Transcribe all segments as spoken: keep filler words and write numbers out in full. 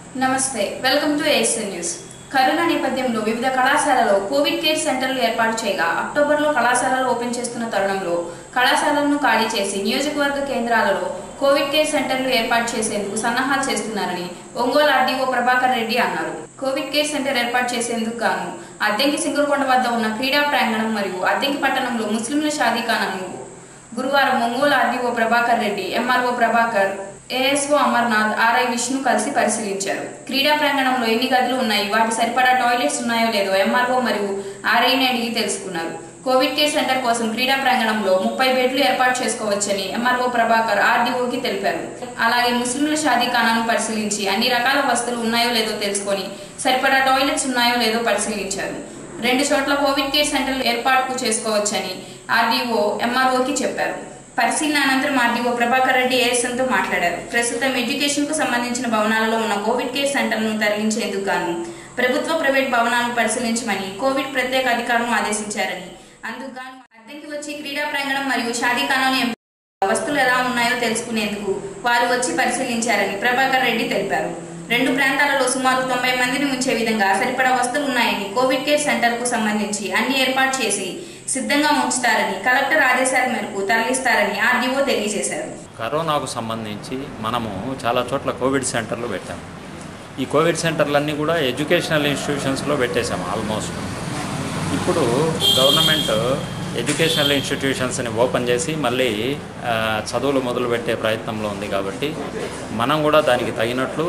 నమస్తే welcome to ASN news. Corona నేపథ్యంలో వివిధ కళాశాలలో కోవిడ్ కేర్ సెంటర్లు ఏర్పాటు చేయగా అక్టోబర్లో కళాశాలలు ఓపెన్ చేస్తున్న తరుణంలో కళాశాలలను ఖాళీ చేసి నియోజకవర్గ కేంద్రాలలో కోవిడ్ కేర్ సెంటర్లు ఏర్పాటు చేసేందుకు సన్నాహాలు చేస్తున్నారని ఒంగోలు ఆర్డీఓ ప్రభాకర్ రెడ్డి అన్నారు. కోవిడ్ కేర్ సెంటర్ ఏర్పాటు చేసేందుకు గాను అద్దెంకి సింగరకొండ వద్ద ఉన్న క్రీడా ప్రాంగణం మరియు అద్దెంకి పట్టణంలో ముస్లింల షాదీఖానాను గురువారం Ongole RDO Prabhakar Reddy, MRO Prabhakar, ASO Amarnath, RI Vishnu కలిసి పరిశీలించారు. క్రీడా ప్రాంగణంలో ఎన్ని గదులు ఉన్నాయి, వాటి సరిపడా టాయిలెట్స్ ఉన్నాయో లేదో ఎంఆర్ఓ మరియు ఆర్ఐని అడిగి తెలుసుకున్నారు. కోవిడ్ కేర్ సెంటర్ కోసం క్రీడా ప్రాంగణంలో ముప్పై బెడ్లు ఏర్పాటు చేసుకోవచ్చని ఎంఆర్ఓ ప్రభాకర్ ఆర్డీఓకి తెలిపారు. అలాగే ముస్లింల షాదీఖానాను పరిశీలించి అన్ని రకాల వస్తువులు ఉన్నాయో లేదో తెలుసుకొని సరిపడా టాయిలెట్స్ ఉన్నాయో లేదో పరిశీలించారు. రెండు చోట్ల కోవిడ్ కేర్ సెంటర్లు ఏర్పాటు చేసుకోవచ్చని ఆర్డీఓ ఎంఆర్ఓకి చెప్పారు. పరిశీలన అనంతరం ఆర్డీఓ ప్రభాకర్ రెడ్డి ఏఎస్ఎన్తో మాట్లాడారు. ప్రస్తుతం ఎడ్యుకేషన్ కు సంబంధించిన భవనాలలో ఉన్న కోవిడ్ కేర్ సెంటర్ను తరలించేందుకు గాను ప్రభుత్వ ప్రైవేట్ భవనాలను పరిశీలించమని కోవిడ్ ప్రత్యేక అధికారులను ఆదేశించారని, అందుకు గాను అద్దెకి వచ్చి క్రీడా ప్రాంగణం మరియు షాదీఖానాను వస్తువులు ఎలా ఉన్నాయో తెలుసుకునేందుకు వారు వచ్చి పరిశీలించారని ప్రభాకర్ రెడ్డి తెలిపారు. రెండు ప్రాంతాలలో సుమారు తొంభై మందిని ఉంచే విధంగా సరిపడా వస్తువులు ఉన్నాయని, కోవిడ్ కేర్ సెంటర్ కు సంబంధించి అన్ని ఏర్పాటు చేసి సిద్ధంగా ఉంచుతారని, కలెక్టర్ ఆదేశాల మేరకు తరలిస్తారని ఆర్డీఓ తెలియజేశారు. కరోనాకు సంబంధించి మనము చాలా చోట్ల కోవిడ్ సెంటర్లు పెట్టాము. ఈ కోవిడ్ సెంటర్లన్నీ కూడా ఎడ్యుకేషనల్ ఇన్స్టిట్యూషన్స్లో పెట్టేశాము ఆల్మోస్ట్. ఇప్పుడు గవర్నమెంట్ ఎడ్యుకేషనల్ ఇన్స్టిట్యూషన్స్ని ఓపెన్ చేసి మళ్ళీ చదువులు మొదలుపెట్టే ప్రయత్నంలో ఉంది. కాబట్టి మనం కూడా దానికి తగినట్లు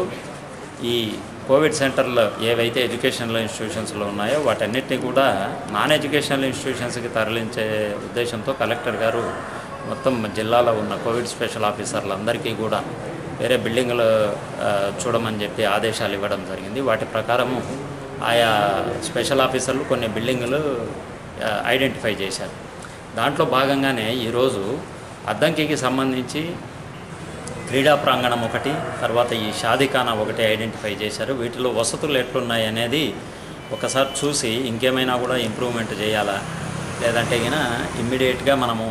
ఈ కోవిడ్ సెంటర్లు ఏవైతే ఎడ్యుకేషనల్ ఇన్స్టిట్యూషన్స్లో ఉన్నాయో వాటన్నిటినీ కూడా నాన్ ఎడ్యుకేషనల్ ఇన్స్టిట్యూషన్స్కి తరలించే ఉద్దేశంతో కలెక్టర్ గారు మొత్తం జిల్లాలో ఉన్న కోవిడ్ స్పెషల్ ఆఫీసర్లందరికీ కూడా వేరే బిల్డింగులు చూడమని చెప్పి ఆదేశాలు ఇవ్వడం జరిగింది. వాటి ప్రకారము ఆయా స్పెషల్ ఆఫీసర్లు కొన్ని బిల్డింగులు ఐడెంటిఫై చేశారు. దాంట్లో భాగంగానే ఈరోజు అద్దంకికి సంబంధించి క్రీడా ప్రాంగణం ఒకటి, తర్వాత ఈ షాదీఖానా ఒకటి ఐడెంటిఫై చేశారు. వీటిలో వసతులు ఎట్లున్నాయి అనేది ఒకసారి చూసి ఇంకేమైనా కూడా ఇంప్రూవ్మెంట్ చేయాలా, లేదంటే గిన ఇమ్మీడియట్గా మనము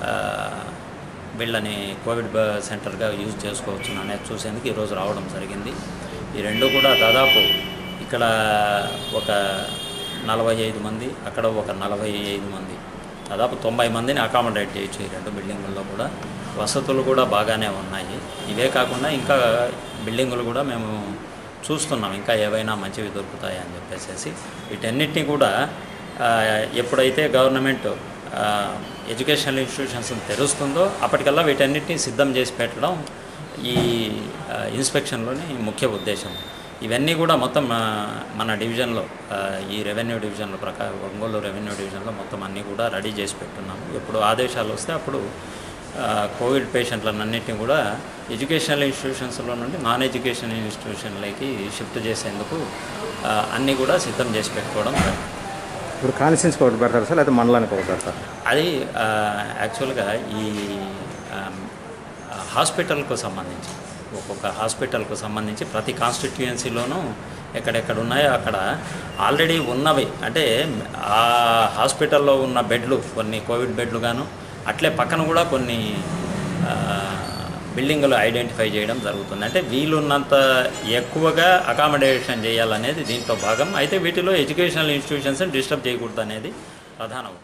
వీళ్ళని కోవిడ్ సెంటర్గా యూజ్ చేసుకోవచ్చు అనేది చూసేందుకు ఈరోజు రావడం జరిగింది. ఈ రెండు కూడా దాదాపు ఇక్కడ ఒక నలభై ఐదు మంది, అక్కడ ఒక నలభై ఐదు మంది, దాదాపు తొంభై మందిని అకామిడేట్ చేయొచ్చు. ఈ రెండు బిల్డింగుల్లో కూడా వసతులు కూడా బాగానే ఉన్నాయి. ఇవే కాకుండా ఇంకా బిల్డింగులు కూడా మేము చూస్తున్నాం, ఇంకా ఏవైనా మంచివి దొరుకుతాయి అని చెప్పేసి. వీటన్నిటినీ కూడా ఎప్పుడైతే గవర్నమెంట్ ఎడ్యుకేషనల్ ఇన్స్టిట్యూషన్స్ని తెరుస్తుందో అప్పటికల్లా వీటన్నిటిని సిద్ధం చేసి పెట్టడం ఈ ఇన్స్పెక్షన్లోని ముఖ్య ఉద్దేశం. ఇవన్నీ కూడా మొత్తం మన డివిజన్లో, ఈ రెవెన్యూ డివిజన్లో ప్రకారం ఒంగోలు రెవెన్యూ డివిజన్లో మొత్తం అన్నీ కూడా రెడీ చేసి పెట్టున్నాము. ఎప్పుడు ఆదేశాలు వస్తే అప్పుడు కోవిడ్ పేషెంట్లన్నింటినీ కూడా ఎడ్యుకేషనల్ ఇన్స్టిట్యూషన్స్లో నుండి నాన్ ఎడ్యుకేషన్ ఇన్స్టిట్యూషన్లకి షిఫ్ట్ చేసేందుకు అన్నీ కూడా సిద్ధం చేసి పెట్టుకోవడం. ఇప్పుడు కాన్స్టిట్యూన్సీకి ఒకటి పెడతారు సార్, లేదా మండలానికి ఒకటి పెడతారు? అది యాక్చువల్గా ఈ హాస్పిటల్కు సంబంధించి ఒక్కొక్క హాస్పిటల్కు సంబంధించి ప్రతి కాన్స్టిట్యుయెన్సీలోనూ ఎక్కడెక్కడ ఉన్నాయో అక్కడ ఆల్రెడీ ఉన్నవి, అంటే ఆ హాస్పిటల్లో ఉన్న బెడ్లు కొన్ని కోవిడ్ బెడ్లు గాను, అట్లే పక్కన కూడా కొన్ని బిల్డింగులు ఐడెంటిఫై చేయడం జరుగుతుంది. అంటే వీలున్నంత ఎక్కువగా అకామిడేషన్ చేయాలనేది దీంట్లో భాగం. అయితే వీటిలో ఎడ్యుకేషనల్ ఇన్స్టిట్యూషన్స్ని డిస్టర్బ్ చేయకూడదు అనేది ప్రధానం.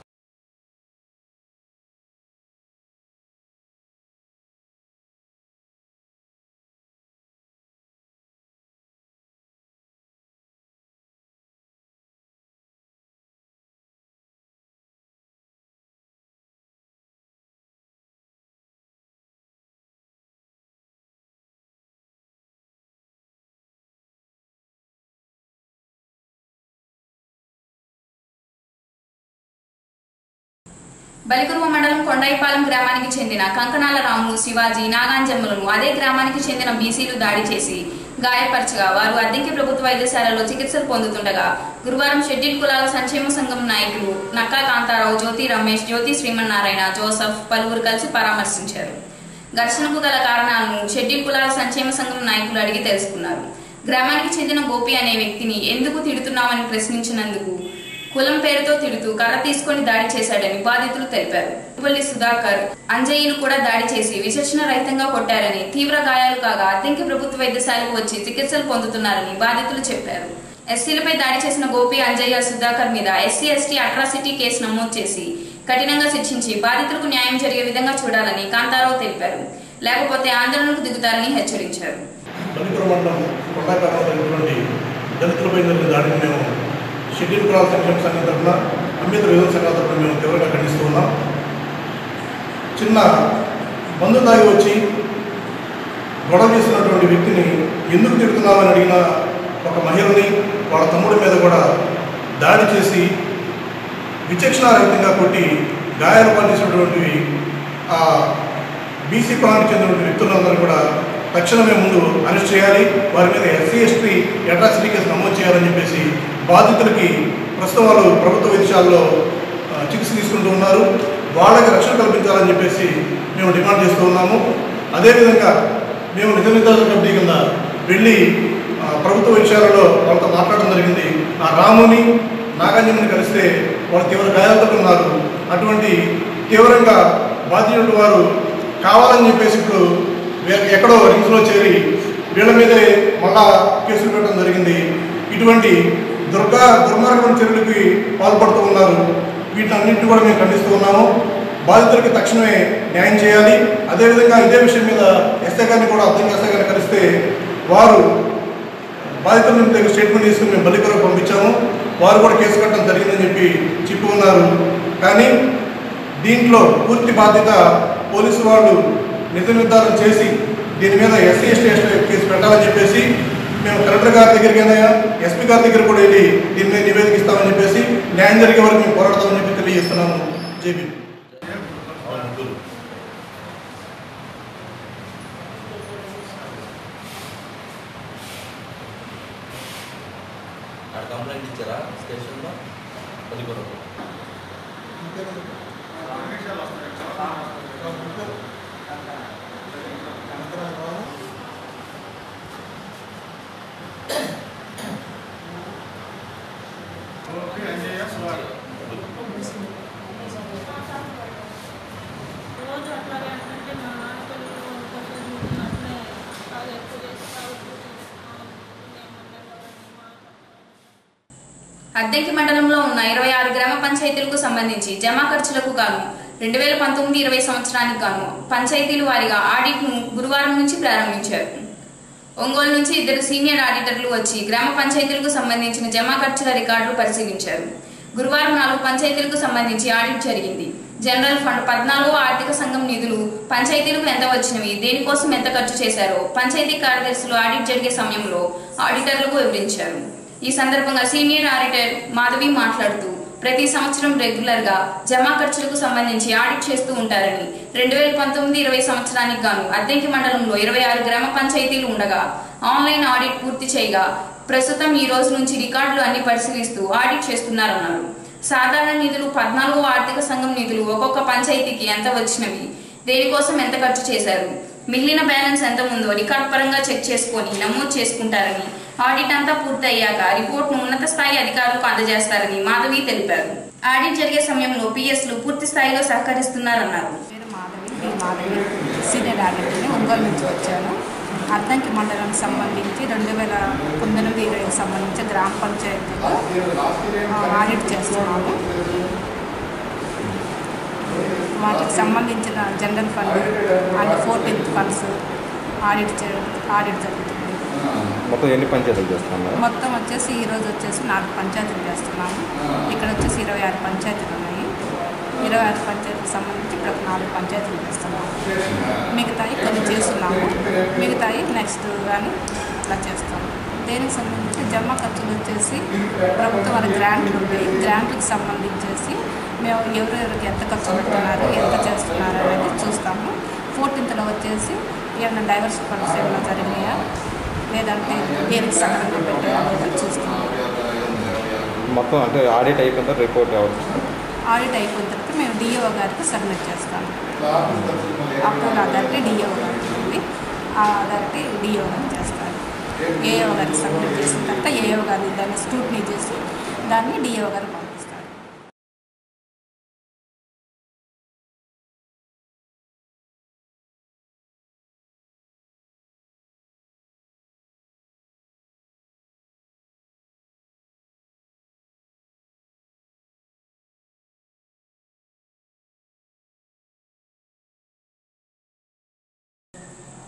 బలికురువ మండలం కొండాయిపాలెం గ్రామానికి చెందిన కంకణాల రాము, శివాజీ, నాగాంజమ్మలను అదే గ్రామానికి చెందిన బీసీలు దాడి చేసి గాయపరచగా వారు అద్దెంకి ప్రభుత్వ వైద్యశాలలో చికిత్సలు పొందుతుండగా గురువారం షెడ్యూల్ కులాల సంక్షేమ సంఘం నాయకులు నక్కా కాంతారావు, జ్యోతి రమేష్, జ్యోతి శ్రీమన్నారాయణ, జోసఫ్ పలువురు కలిసి పరామర్శించారు. ఘర్షణకు గల కారణాలను షెడ్యూల్ కులాల సంక్షేమ సంఘం నాయకులు అడిగి తెలుసుకున్నారు. గ్రామానికి చెందిన గోపి అనే వ్యక్తిని ఎందుకు తిడుతున్నామని ప్రశ్నించినందుకు కులం పేరుతో తిడుతూ కర్ర తీసుకొని దాడి చేశాడని బాధితులు తెలిపారు. ఇటువల్లి సుధాకర్ అంజయ్యను కూడా దాడి చేసి విచక్షణ రహితంగా కొట్టారని, తీవ్ర గాయాలు కాగా అద్దెంకి ప్రభుత్వ వైద్యశాలకు వచ్చి చికిత్సలు పొందుతున్నారని బాధితులు చెప్పారు. ఎస్సీలపై దాడి చేసిన గోపి, అంజయ్య, సుధాకర్ మీద ఎస్సీ ఎస్టీ అట్రాసిటీ కేసు నమోదు చేసి కఠినంగా శిక్షించి బాధితులకు న్యాయం జరిగే విధంగా చూడాలని కాంతారావు తెలిపారు. లేకపోతే ఆందోళనకు దిగుతారని హెచ్చరించారు. దళితులపై జరిగిన దాడిని మేము షెడ్యూల్ కులాల సంక్షేమ సంఘం తరఫున, అంబేద్కర్ యువత సంఘాల తరఫున మేము తీవ్రంగా ఖండిస్తూ ఉన్నాం. చిన్న మందు తాగి వచ్చి గొడవ చేసినటువంటి వ్యక్తిని ఎందుకు తిడుతున్నామని అడిగిన ఒక మహిళని వాళ్ళ తమ్ముడి మీద కూడా దాడి చేసి విచక్షణారహితంగా కొట్టి గాయాలు పాలించినటువంటివి ఆ బీసీ కులానికి చెందినటువంటి వ్యక్తులందరూ కూడా తక్షణమే ముందు అరెస్ట్ చేయాలి, వారి మీద ఎస్సీ ఎస్టీ అట్రాసిటీ కేసు నమోదు చేయాలని చెప్పేసి బాధితులకి ప్రస్తుతం వాళ్ళు ప్రభుత్వ వైద్యశాలలో చికిత్స తీసుకుంటూ ఉన్నారు. వాళ్ళకి రక్షణ కల్పించాలని చెప్పేసి మేము డిమాండ్ చేస్తూ ఉన్నాము. అదేవిధంగా మేము నిజ నిర్ధారణ కమిటీ కింద వెళ్ళి ప్రభుత్వ వైద్యశాలలో వాళ్ళతో మాట్లాడడం జరిగింది. ఆ రాముని, నాగార్జునని కలిస్తే వాళ్ళు తీవ్ర గాయాలతో ఉన్నారు. అటువంటి తీవ్రంగా బాధితులు వారు కావాలని చెప్పేసి ఇప్పుడు ఎక్కడో రింగ్స్లో చేరి వీళ్ళ మీదే మళ్ళా కేసులు పెట్టడం జరిగింది. ఇటువంటి దుర్గా దుర్మార్గం చర్యలకి పాల్పడుతూ ఉన్నారు. వీటన్నింటినీ కూడా మేము ఖండిస్తూ ఉన్నాము. బాధితులకి తక్షణమే న్యాయం చేయాలి. అదేవిధంగా ఇదే విషయం మీద ఎస్ఐ గారిని కూడా అర్థం ఎస్ఐ గారిని కలిస్తే వారు బాధితుల దగ్గర స్టేట్మెంట్ తీసుకుని మేము బల్లికరకు పంపించాము. వారు కూడా కేసు కట్టడం జరిగిందని చెప్పి చెప్పి ఉన్నారు. కానీ దీంట్లో పూర్తి బాధ్యత పోలీసు వాళ్ళు నిజ నిర్ధారణ చేసి దీని మీద ఎస్సీ ఎస్టీ ఎస్టీ కేసు పెట్టాలని చెప్పేసి మేము కలెక్టర్ గారి దగ్గరికైనా ఎస్పీ గారి దగ్గర కూడా వెళ్ళి దీని మీద నివేదిక ఇస్తామని చెప్పేసి న్యాయం జరిగే వరకు మేము పోరాడతామని చెప్పి తెలియజేస్తున్నాము. జేపీ కంప్లైంట్ ఇచ్చారా స్టేషన్లో? అది కూడా అద్దెంకి మండలంలో ఉన్న ఇరవై ఆరు గ్రామ పంచాయతీలకు సంబంధించి జమా ఖర్చులకు గాను రెండు వేల పంతొమ్మిది ఇరవై సంవత్సరానికి గాను పంచాయతీల వారీగా ఆడిట్ ను గురువారం నుంచి ప్రారంభించారు. ఒంగోలు నుంచి ఇద్దరు సీనియర్ ఆడిటర్లు వచ్చి గ్రామ పంచాయతీలకు సంబంధించిన జమా ఖర్చుల రికార్డులు పరిశీలించారు. గురువారం నాలుగు పంచాయతీలకు సంబంధించి ఆడిట్ జరిగింది. జనరల్ ఫండ్ పద్నాలుగో ఆర్థిక సంఘం నిధులు పంచాయతీలకు ఎంత వచ్చినవి, దేనికోసం ఎంత ఖర్చు చేశారో పంచాయతీ కార్యదర్శులు ఆడిట్ జరిగే సమయంలో ఆడిటర్లకు వివరించారు. ఈ సందర్భంగా సీనియర్ ఆడిటర్ మాధవి మాట్లాడుతూ ప్రతి సంవత్సరం రెగ్యులర్ గా జమా ఖర్చులకు సంబంధించి ఆడిట్ చేస్తూ ఉంటారని, రెండు వేల పంతొమ్మిది ఇరవై సంవత్సరానికి గాను అద్దెంకి మండలంలో ఇరవై ఆరు గ్రామ పంచాయతీలు ఉండగా ఆన్లైన్ ఆడిట్ పూర్తి చేయగా ప్రస్తుతం ఈ రోజు నుంచి రికార్డులు అన్ని పరిశీలిస్తూ ఆడిట్ చేస్తున్నారన్నారు. సాధారణ నిధులు పద్నాలుగో ఆర్థిక సంఘం నిధులు ఒక్కొక్క పంచాయతీకి ఎంత వచ్చినవి, దేనికోసం ఎంత ఖర్చు చేశారు, మిగిలిన బ్యాలెన్స్ ఎంత ఉందో రికార్డ్ పరంగా చెక్ చేసుకుని నమోదు చేసుకుంటారని, ఆడిట్ అంతా పూర్తయ్యాక రిపోర్ట్ ను ఉన్నత స్థాయి అధికారులకు అందజేస్తారని మాధవి తెలిపారు. ఆడిట్ జరిగే సమయంలో పిఎస్లు పూర్తి స్థాయిలో సహకరిస్తున్నారన్నారు. మాధవి సీనియర్ ఆడిటర్ని ఒంగోలు నుంచి వచ్చాను. అద్దంకి మండలానికి సంబంధించి రెండు వేల పంతొమ్మిది ఇరవైకి సంబంధించి గ్రామ పంచాయతీలో ఆడిట్ చేస్తున్నాము. వాటికి సంబంధించిన general fund and fourteenth funds audit చేయడం ఆడిట్ జరుగుతుంది. మొత్తం ఎన్ని పంచాయతీలు చేస్తున్నాము? మొత్తం వచ్చేసి ఈరోజు వచ్చేసి నాలుగు పంచాయతీలు చేస్తున్నాము. ఇక్కడ వచ్చేసి ఇరవై ఆరు పంచాయతీలు ఉన్నాయి. ఇరవై ఆరు పంచాయతీలకు సంబంధించి ఇప్పుడు నాలుగు పంచాయతీలు చేస్తున్నాము. మిగతాయి కొన్ని చేస్తున్నాము, మిగతాయి నెక్స్ట్ కానీ ఇట్లా చేస్తాము. దేనికి సంబంధించి జమా ఖర్చులు వచ్చేసి ప్రభుత్వం వాళ్ళ గ్రాంట్లు ఉంటాయి. గ్రాంట్లకు సంబంధించేసి మేము ఎవరెవరికి ఎంత ఖర్చు పెడుతున్నారు, ఎంత చేస్తున్నారు అనేది చూస్తాము. ఫోర్టీన్త్లో వచ్చేసి ఏమైనా డైవర్స్ ఫండ్స్ ఏమైనా జరిగినాయా లేదంటే దేనికి సక్రమంగా పెట్టాలని చూస్తాము. మొత్తం అంటే ఆడిట్ అయిపోయిన తర్వాత రిపోర్ట్ ఆడిట్ అయిపోయిన తర్వాత మేము డిఓ గారికి సబ్మిట్ చేస్తాము. అప్పుడు అథారిటీ డిఓ గారికి ఉంది, ఆ అథారిటీ డిఓ గారికి చేస్తారు. ఏఓ గారికి సబ్మిట్ చేసిన తర్వాత ఏఓ గారిని దాన్ని స్క్రూటినీ చేసి దాన్ని డిఓ గారికి పంపిస్తారు.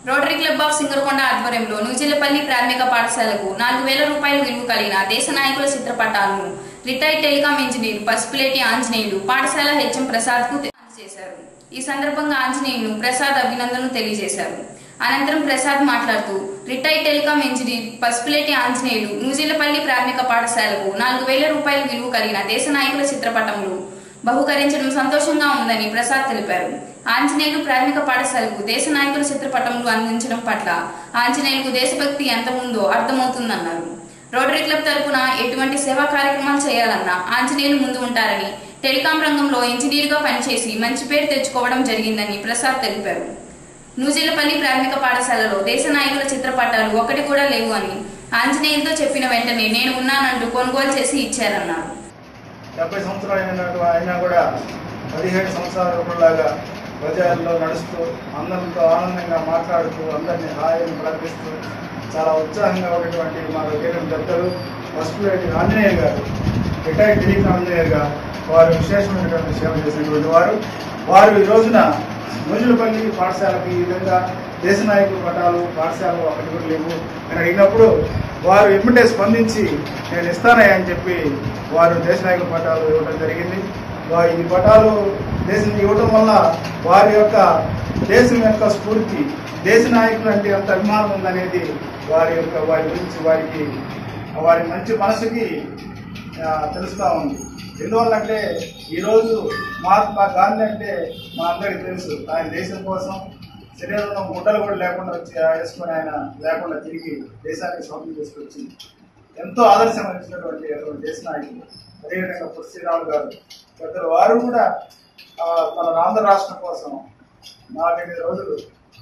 రోటరీ క్లబ్ ఆఫ్ సింగరకొండ ఆధ్వర్యంలో నూజిల్లపల్లి ప్రాథమిక పాఠశాలకు నాలుగు వేల రూపాయల విలువ కలిగిన దేశ నాయకుల చిత్రపటాలను retired telecom engineer Pasupuleti Anjaneyulu పాఠశాల హెచ్ఎం ప్రసాద్ కు అందజేశారు. ఈ సందర్భంగా ఆంజనేయులు ప్రసాద్ అభినందనలు తెలియజేశారు. అనంతరం ప్రసాద్ మాట్లాడుతూ retired telecom engineer Pasupuleti Anjaneyulu Nujillapalli ప్రాథమిక పాఠశాలకు నాలుగు వేల రూపాయల విలువ కలిగిన దేశ నాయకుల చిత్రపటంలో బహుకరించడం సంతోషంగా ఉందని ప్రసాద్ తెలిపారు. ఆంజనేయులు ప్రాథమిక పాఠశాలకు దేశ నాయకుల చిత్రపటంలో అందించడం పట్ల ఆంజనేయులకు దేశభక్తి ఎంత ఉందో అర్థమవుతుందన్నారు. రోటరీ క్లబ్ తరపున ఎటువంటి సేవా కార్యక్రమాలు చేయాలన్నా ఆంజనేయులు ముందు ఉంటారని, టెలికాం రంగంలో ఇంజనీర్గా పనిచేసి మంచి పేరు తెచ్చుకోవడం జరిగిందని ప్రసాద్ తెలిపారు. నూజిల్లపల్లి ప్రాథమిక పాఠశాలలో దేశ నాయకుల చిత్రపటాలు ఒకటి కూడా లేవు అని ఆంజనేయులతో చెప్పిన వెంటనే నేను ఉన్నానంటూ కొనుగోలు చేసి ఇచ్చారన్నారు. డెబ్బై సంవత్సరాలు అయినా కూడా పదిహేడు సంవత్సరాలలాగా ప్రజల్లో నడుస్తూ అందరితో ఆనందంగా మాట్లాడుతూ అందరినీ హాయిని ప్రకటిస్తూ చాలా ఉత్సాహంగా ఉన్నటువంటి మా దగ్గర పెద్దలు పసుపులేటి ఆంజనేయ గారు రిటైర్డ్ టెలికాం ఇంజనీర్గా వారు విశేషమైనటువంటి సేవ చేసినటువంటి వారు వారు ఈ రోజున నూజిల్లపల్లి పాఠశాలకు ఈ విధంగా దేశ నాయకుల పటాలు పాఠశాలలో ఒకటి కూడా లేవు అని అడిగినప్పుడు వారు ఎమ్మటే స్పందించి నేను ఇస్తానయ్యా అని చెప్పి వారు దేశ నాయకుల పటాలు ఇవ్వడం జరిగింది. ఈ పటాలు దేశం ఇవ్వడం వల్ల వారి యొక్క దేశం యొక్క స్ఫూర్తి, దేశ నాయకులు అంటే ఎంత అభిమానం ఉందనేది వారి యొక్క వారి గురించి వారికి వారి మంచి మనసుకి తెలుస్తూ ఉంది. ఎందువల్లంటే ఈరోజు మహాత్మా గాంధీ అంటే మా అందరికీ తెలుసు, ఆయన దేశం కోసం శరీరంలో గుడ్డలు కూడా లేకుండా వచ్చి వేసుకొని ఆయన లేకుండా తిరిగి దేశానికి స్వాతంత్రం తీసుకొచ్చి ఎంతో ఆదర్శం ఇచ్చినటువంటి దేశ నాయకులు. అదేవిధంగా పొట్టి శ్రీరాములు గారు పెద్దలు వారు కూడా మన ఆంధ్ర రాష్ట్రం కోసం నాలుగైదు రోజులు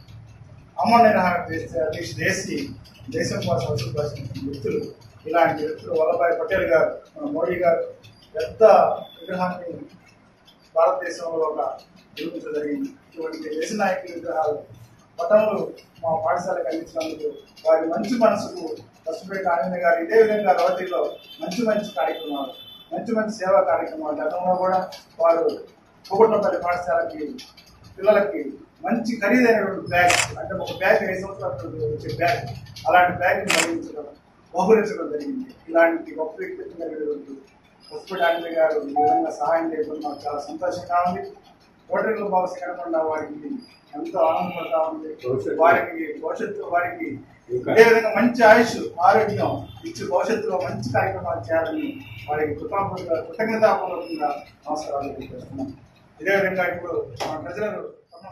అమ్మ నిరాహారం చేస్తే దీక్ష చేసి దేశం కోసం వసూలు వ్యక్తులు. ఇలాంటి వ్యక్తులు వల్లభాయ్ పటేల్ గారు, మన మోడీ గారు పెద్ద విగ్రహాన్ని భారతదేశంలో ఒక నిర్మించడం జరిగింది. ఇటువంటి దేశ నాయకుల విగ్రహాలు పటములు మా పాఠశాలకు అందించినందుకు వారి మంచి మనసుకు పసుపులేటి ఆంజనేయ గారు ఇదే విధంగా రోటరీలో మంచి మంచి కార్యక్రమాలు, మంచి మంచి సేవా కార్యక్రమాలు గతంలో కూడా వారు కోగుట్లపల్లి పాఠశాలకి పిల్లలకి మంచి ఖరీదైనటువంటి బ్యాగ్, అంటే ఒక బ్యాగ్ ఐదు సంవత్సరాలు వచ్చే బ్యాగ్, అలాంటి బ్యాగ్ని అందించడం బహుకరించడం జరిగింది. ఇలాంటి గొప్ప వ్యక్తిత్వం పసుపులేటి ఆంజనేయ గారు ఈ విధంగా సహాయం చేయడం మాకు చాలా సంతోషంగా ఉంది. రోటరీ క్లబ్ ఆఫ్ సింగరకొండ వారికి ఎంతో ఆనందపడతా ఉంది. వారికి భవిష్యత్తు వారికి అదేవిధంగా మంచి ఆయుష్ ఆరోగ్యం ఇచ్చి భవిష్యత్తులో మంచి కార్యక్రమాలు చేయాలని వారికి కృతజ్ఞత కృతజ్ఞతాపూర్వకంగా నమస్కారాలు తెలియజేస్తున్నాం. ఇదే విధంగా ఇప్పుడు మన ప్రజలు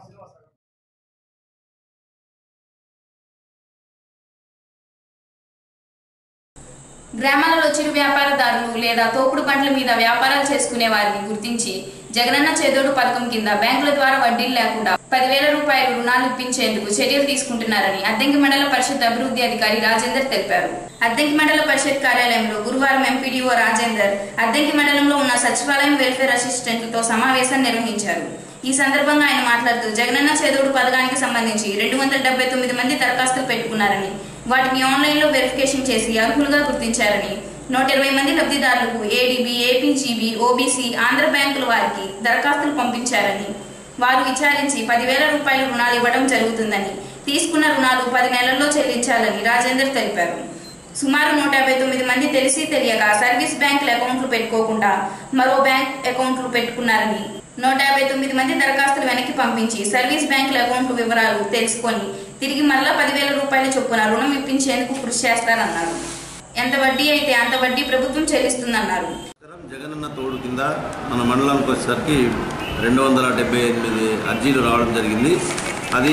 గ్రామాలలో చిరు వ్యాపారదారులు లేదా తోపుడు బండ్ల మీద వ్యాపారాలు చేసుకునే వారిని గుర్తించి జగనన్న చేదోడు పథకం కింద బ్యాంకుల ద్వారా వడ్డీలు లేకుండా పదివేల రూపాయలు రుణాలు ఇప్పించేందుకు చర్యలు తీసుకుంటున్నారని అద్దంకి మండల పరిషత్ అభివృద్ధి అధికారి రాజేందర్ తెలిపారు. అద్దంకి మండల పరిషత్ కార్యాలయంలో గురువారం ఎంపీడీఓ రాజేందర్ అద్దంకి మండలంలో ఉన్న సచివాలయం వెల్ఫేర్ అసిస్టెంట్లతో సమావేశం నిర్వహించారు. ఈ సందర్భంగా ఆయన మాట్లాడుతూ జగనన్న చేదోడు పథకానికి సంబంధించి రెండు వందల డెబ్బై తొమ్మిది మంది దరఖాస్తులు పెట్టుకున్నారని, వాటిని ఆన్లైన్ లో వెరిఫికేషన్ చేసి అర్హులుగా గుర్తించారని, నూట ఇరవై మంది లబ్ధిదారులకు ఏడీబీ, ఏపీజీబీ, ఓబీసీ, ఆంధ్ర బ్యాంకుల వారికి దరఖాస్తులు పంపించారని, వారు విచారించి పదివేల రూపాయల రుణాలు ఇవ్వడం జరుగుతుందని, తీసుకున్న రుణాలు పది నెలల్లో చెల్లించాలని రాజేందర్ తెలిపారు. సుమారు నూట యాభై తొమ్మిది మంది తెలిసి తెలియక సర్వీస్ బ్యాంకుల అకౌంట్లు పెట్టుకోకుండా మరో బ్యాంక్ అకౌంట్లు పెట్టుకున్నారని, నూట యాభై తొమ్మిది మంది దరఖాస్తులు వెనక్కి పంపించి సర్వీస్ బ్యాంకుల అకౌంట్ల వివరాలు తెలుసుకొని తిరిగి మరలా పదివేల రూపాయల చొప్పున రుణం ఇప్పించేందుకు కృషి చేస్తారన్నారు. ఎంత వడ్డీ అయితే అంత వడ్డీ ప్రభుత్వం చెల్లిస్తుందన్నారు. జగనన్న తోడు కింద మన మండలానికి వచ్చేసరికి రెండు వందల డెబ్బై ఎనిమిది అర్జీలు రావడం జరిగింది. అది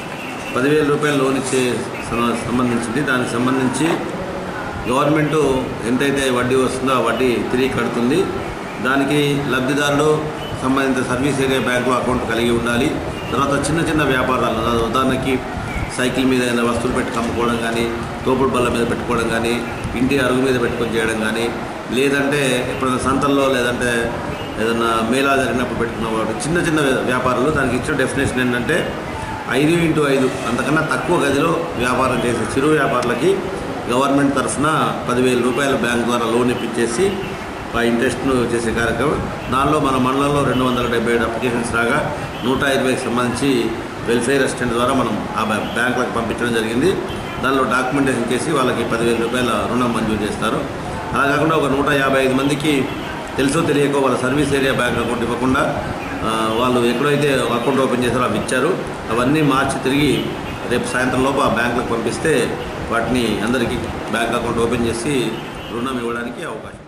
పదివేల రూపాయలు లోన్ ఇచ్చే సంబంధించింది. దానికి సంబంధించి గవర్నమెంటు ఎంతైతే వడ్డీ వస్తుందో ఆ వడ్డీ తిరిగి కడుతుంది. దానికి లబ్ధిదారులు సంబంధిత సర్వీస్ ఏరియా బ్యాంకు అకౌంట్ కలిగి ఉండాలి. తర్వాత చిన్న చిన్న వ్యాపారాలు, ఉదాహరణకి సైకిల్ మీద ఏదైనా వస్తువులు పెట్టి అమ్ముకోవడం కానీ, తోపుడు బల్ల మీద పెట్టుకోవడం కానీ, ఇంటి అరుగు మీద పెట్టుకొని చేయడం కానీ, లేదంటే ఎప్పుడైనా సంతల్లో లేదంటే ఏదైనా మేళా జరిగినప్పుడు పెట్టుకున్న వాడు చిన్న చిన్న వ్యాపారాలు. దానికి ఇచ్చిన డెఫినేషన్ ఏంటంటే ఐదు ఇంటూ ఐదు అంతకన్నా తక్కువ గదిలో వ్యాపారం చేసే చిరు వ్యాపారులకి గవర్నమెంట్ తరఫున పదివేల రూపాయల బ్యాంక్ ద్వారా లోన్ ఇప్పించేసి ఆ ఇంట్రెస్ట్ను చేసే కార్యక్రమం. దానిలో మన మండలంలో రెండు వందల డెబ్బై ఏడు అప్లికేషన్స్ రాగా నూట ఇరవైకి సంబంధించి వెల్ఫేర్ అసిస్టెంట్ ద్వారా మనం ఆ బ్యాంకులకు పంపించడం జరిగింది. దానిలో డాక్యుమెంటేషన్ చేసి వాళ్ళకి పదివేల రూపాయల రుణం మంజూరు చేస్తారు. అలా కాకుండా ఒక నూట యాభై ఐదు మందికి తెలుసో తెలియకో వాళ్ళ సర్వీస్ ఏరియా బ్యాంక్ అకౌంట్ ఇవ్వకుండా వాళ్ళు ఎక్కడైతే అకౌంట్ ఓపెన్ చేశారో అవి ఇచ్చారు. అవన్నీ మార్చి తిరిగి రేపు సాయంత్రం లోపు ఆ బ్యాంకులకు పంపిస్తే వాటిని అందరికీ బ్యాంక్ అకౌంట్ ఓపెన్ చేసి రుణం ఇవ్వడానికి అవకాశం.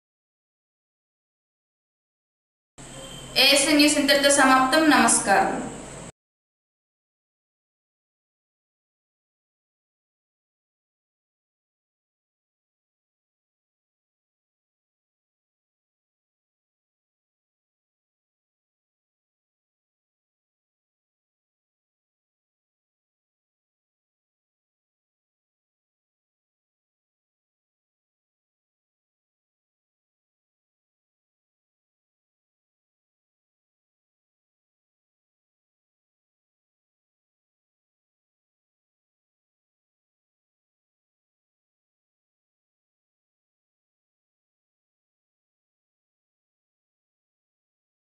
ఏఎస్ఎన్ న్యూస్ ఇంతటితో సమాప్తం. నమస్కారం.